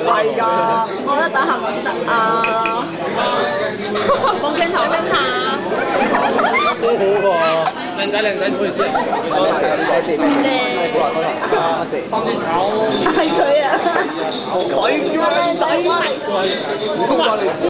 係㗎。 我覺得打下我先得啊！望鏡頭拎下， 都好喎。 靚仔靚仔，唔好意思， 咩事？ 三支炒係佢啊！ 佢叫靚仔。 唔關你事。